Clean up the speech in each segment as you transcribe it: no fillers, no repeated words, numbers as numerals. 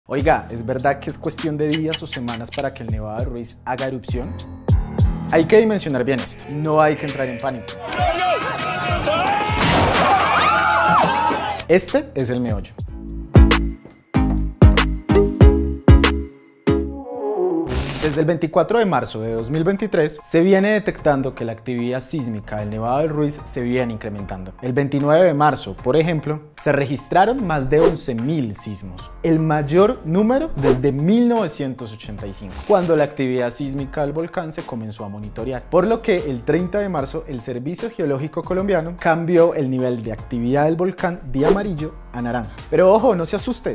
Oiga, ¿es verdad que es cuestión de días o semanas para que el Nevado de Ruiz haga erupción? Hay que dimensionar bien esto, no hay que entrar en pánico. Este es el meollo. Desde el 24 de marzo de 2023 se viene detectando que la actividad sísmica del Nevado del Ruiz se viene incrementando. El 29 de marzo, por ejemplo, se registraron más de 11.000 sismos, el mayor número desde 1985, cuando la actividad sísmica del volcán se comenzó a monitorear. Por lo que el 30 de marzo el Servicio Geológico Colombiano cambió el nivel de actividad del volcán de amarillo a naranja. Pero ojo, no se asuste.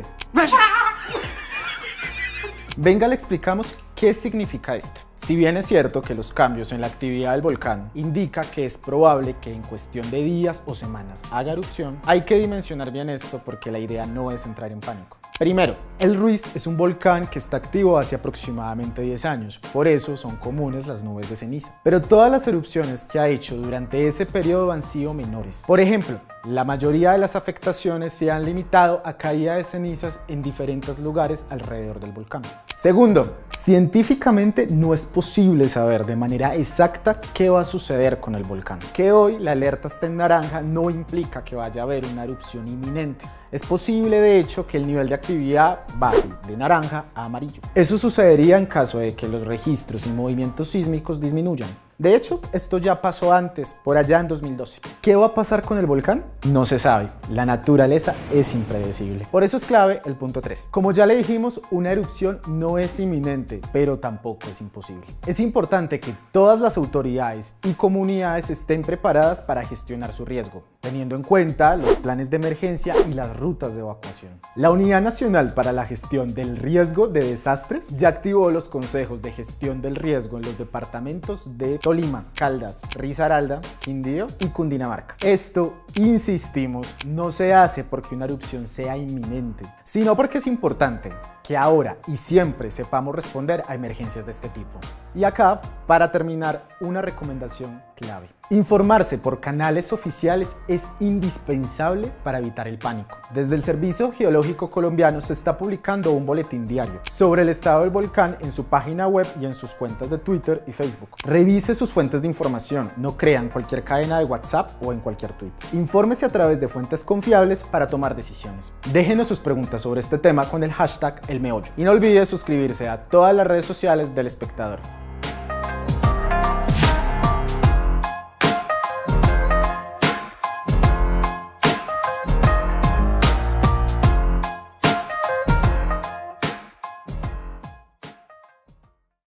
Venga, le explicamos qué significa esto. Si bien es cierto que los cambios en la actividad del volcán indica que es probable que en cuestión de días o semanas haga erupción, hay que dimensionar bien esto porque la idea no es entrar en pánico. Primero, el Ruiz es un volcán que está activo hace aproximadamente 10 años, por eso son comunes las nubes de ceniza. Pero todas las erupciones que ha hecho durante ese periodo han sido menores. Por ejemplo, la mayoría de las afectaciones se han limitado a caída de cenizas en diferentes lugares alrededor del volcán. Segundo, científicamente no es posible saber de manera exacta qué va a suceder con el volcán. Que hoy la alerta esté en naranja no implica que vaya a haber una erupción inminente. Es posible, de hecho, que el nivel de actividad baje de naranja a amarillo. Eso sucedería en caso de que los registros y movimientos sísmicos disminuyan. De hecho, esto ya pasó antes, por allá en 2012. ¿Qué va a pasar con el volcán? No se sabe. La naturaleza es impredecible. Por eso es clave el punto 3. Como ya le dijimos, una erupción no es inminente, pero tampoco es imposible. Es importante que todas las autoridades y comunidades estén preparadas para gestionar su riesgo, teniendo en cuenta los planes de emergencia y las rutas de evacuación. La Unidad Nacional para la Gestión del Riesgo de Desastres ya activó los consejos de gestión del riesgo en los departamentos de Tolima, Caldas, Risaralda, Quindío y Cundinamarca. Esto, insistimos, no se hace porque una erupción sea inminente, sino porque es importante que ahora y siempre sepamos responder a emergencias de este tipo. Y acá, para terminar, una recomendación clave. Informarse por canales oficiales es indispensable para evitar el pánico. Desde el Servicio Geológico Colombiano se está publicando un boletín diario sobre el estado del volcán en su página web y en sus cuentas de Twitter y Facebook. Revise sus fuentes de información, no crean cualquier cadena de WhatsApp o en cualquier tweet. Infórmese a través de fuentes confiables para tomar decisiones. Déjenos sus preguntas sobre este tema con el hashtag #elmeollo. Y no olvide suscribirse a todas las redes sociales del Espectador.